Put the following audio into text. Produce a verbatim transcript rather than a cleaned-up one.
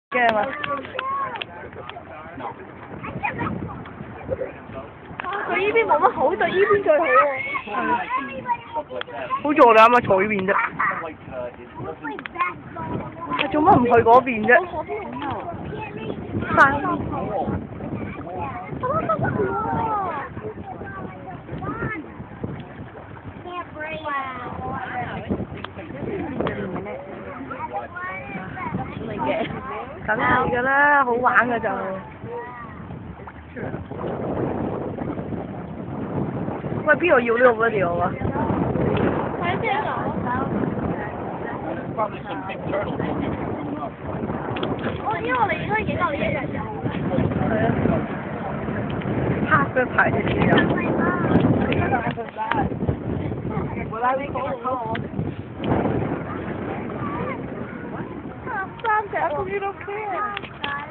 驚啊！ 佢呢邊冇乜好，對呢邊最好喎。 好似我哋啱啱坐呢邊啫。做乜唔去嗰邊啫？翻。梗係㗎啦，好玩㗎就。喂，邊度要呢個 video 啊？ 喺邊度？我因為我哋應該影到呢一樣嘢。 係啊。黑嘅牌子先有。我拉呢個好。三隻終於都 clear。